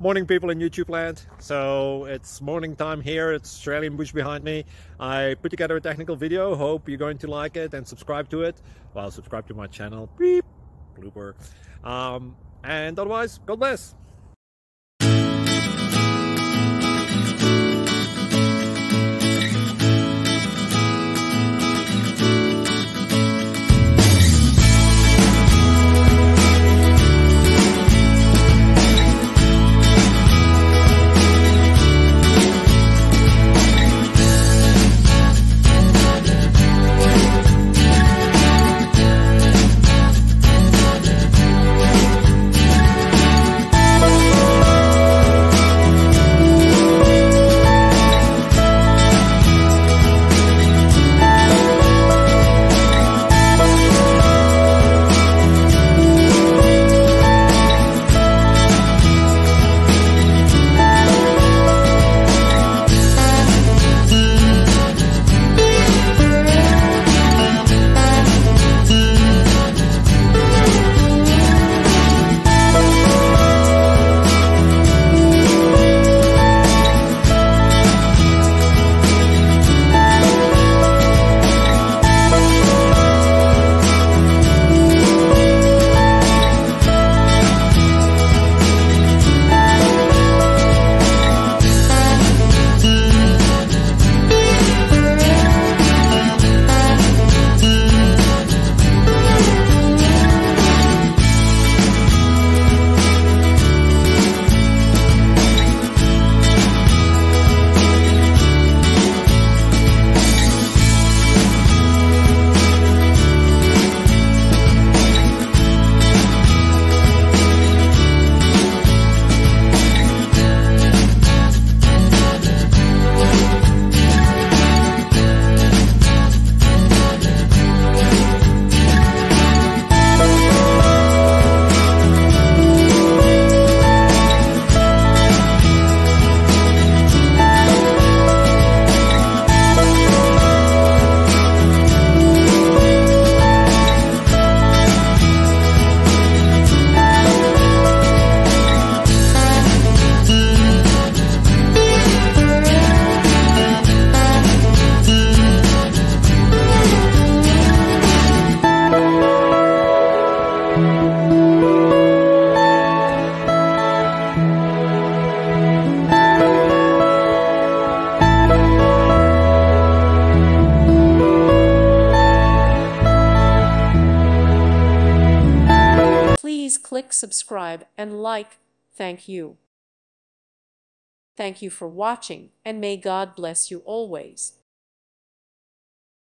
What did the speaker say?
Morning, people in YouTube land. So it's morning time here. It's Australian bush behind me. I put together a technical video. Hope you're going to like it and subscribe to it. Well, subscribe to my channel. Beep. Blooper. And otherwise, God bless. Please click subscribe and like. Thank you. Thank you for watching, and may God bless you always.